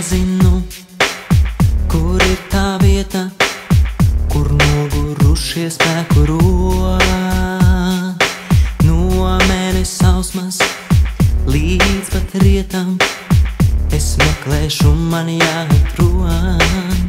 nezinu, kur ir tā vieta, kur nogurušie spēku rod. No mēness sausmas līdz pat rietam es meklēšu, man jāatrod.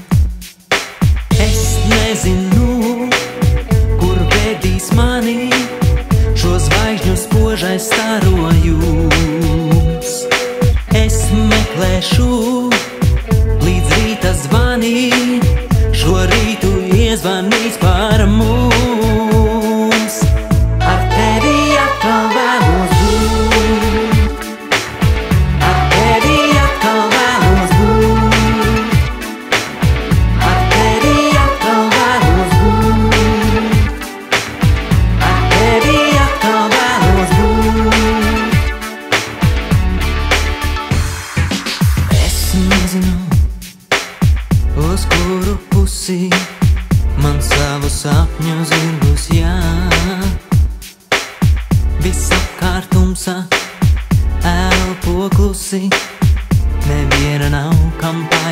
Es nezinu, kur vedīs mani šo zvaigžņu spožais starojums. Es meklēšu līdz rīta zvanī, šo rītu iezvanīs par mums. Ar tevi atkal vēlos būt, ar tevi atkal vēlos būt, ar tevi atkal vēlos būt, ar tevi atkal vēlos būt. Es nezinu, uz kuru pusi man savu sapņu zirgus jāt. Visapkārt tumsa, elpo klusi, neviena nav kam pār.